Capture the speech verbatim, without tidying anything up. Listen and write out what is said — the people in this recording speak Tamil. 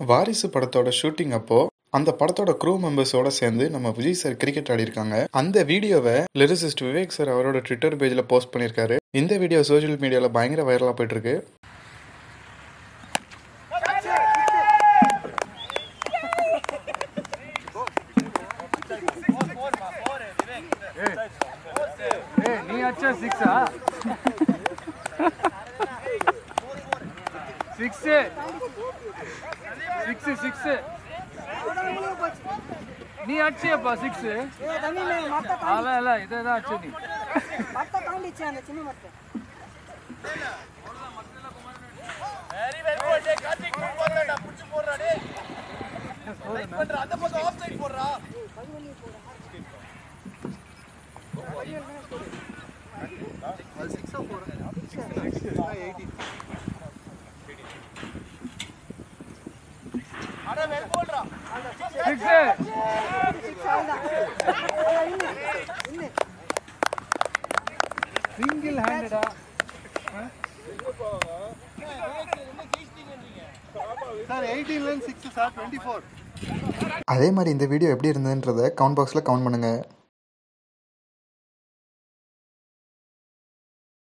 வாரிசு படத்தோட ஷூட்டிங் அப்போ அந்த படத்தோட க்ரூ மெம்பர்ஸோட சேர்ந்து நம்ம விஜய் சார் கிரிக்கெட் ஆடி இருக்காங்க. அந்த வீடியோவை லிரிசிஸ்ட் விவேக் சார் அவரோட ட்விட்டர் பேஜ்ல போஸ்ட் பண்ணியிருக்காரு. இந்த வீடியோ சோஷியல் மீடியால பயங்கர வைரலா போயிட்டு இருக்கு. நீ அச்சா சிக்ஸா சிக்ஸ் சிக்ஸ் சிக்ஸ் நீ அடிச்சியப்பா சிக்ஸ் அல்ல அல்ல இதேதான் அச்சு நீ very very good day Karthik move பண்ணடா புடிச்சு போடுறா டேய் ரைட் பண்ற அந்த பக்கம் ஆஃப் சைடு போடுறா சிக்ஸ் போடுறா எயிட்டி அட வெல் போடுறா சிக்ஸ் சிங்கிள் ஹேண்டடா சார் எயிட்டீன் ல சிக்ஸ் சார் டுவெண்ட்டி ஃபோர். அதே மாதிரி இந்த வீடியோ எப்படி இருந்ததுன்றதை கமெண்ட் பாக்ஸில் கமெண்ட் பண்ணுங்கள்.